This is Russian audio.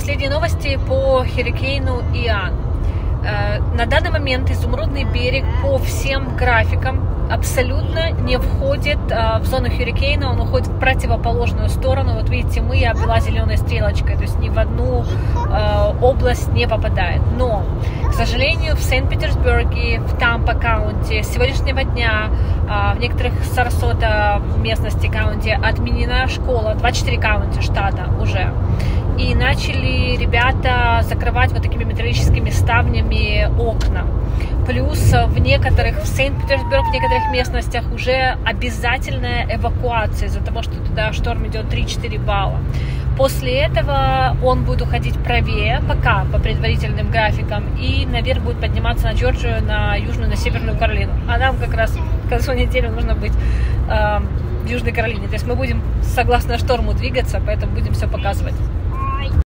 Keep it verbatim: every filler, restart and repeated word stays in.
Последние новости по хуррикану Иан. На данный момент Изумрудный берег по всем графикам абсолютно не входит в зону хуррикана, он уходит в противоположную сторону. Вот видите, мы, я обвела зеленой стрелочкой, то есть ни в одну область не попадает. Но, к сожалению, в Санкт-Петербурге, в Тампа-каунти с сегодняшнего дня в некоторых Сарасота местности каунти отменена школа, двадцать четыре каунти штата уже. И начали ребята закрывать вот такими металлическими ставнями окна. Плюс в некоторых, в Санкт-Петербург, в некоторых местностях уже обязательная эвакуация из-за того, что туда шторм идет три-четыре балла. После этого он будет уходить правее, пока по предварительным графикам, и наверх будет подниматься на Джорджию, на Южную, на Северную Каролину. А нам как раз к концу недели нужно быть э, в Южной Каролине. То есть мы будем согласно шторму двигаться, поэтому будем все показывать.